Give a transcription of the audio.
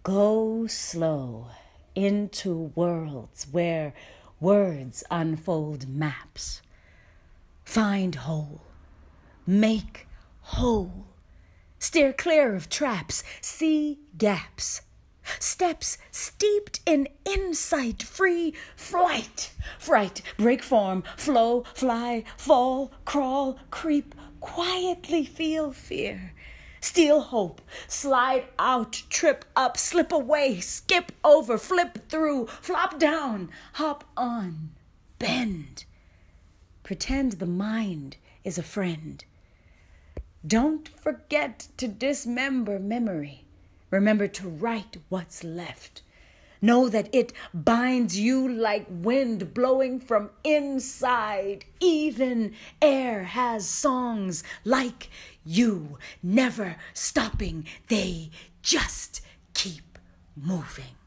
Go slow into worlds where words unfold maps. Find whole, make whole. Steer clear of traps, see gaps. Steps steeped in insight, free flight. Fright, break form, flow, fly, fall, crawl, creep. Quietly feel fear. Steal hope, slide out, trip up, slip away, skip over, flip through, flop down, hop on, bend. Pretend the mind is a friend. Don't forget to dismember memory. Remember to write what's left. Know that it binds you like wind blowing from inside. Even air has songs like you, never stopping. They just keep moving.